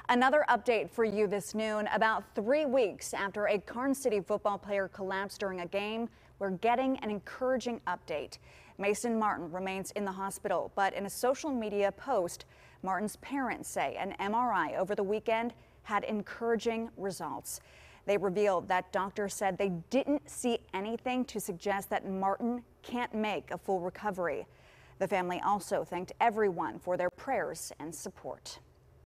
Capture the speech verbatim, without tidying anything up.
Another update for you this noon. About three weeks after a Karns City football player collapsed during a game, we're getting an encouraging update. Mason Martin remains in the hospital, but in a social media post, Martin's parents say an M R I over the weekend had encouraging results. They revealed that doctors said they didn't see anything to suggest that Martin can't make a full recovery. The family also thanked everyone for their prayers and support.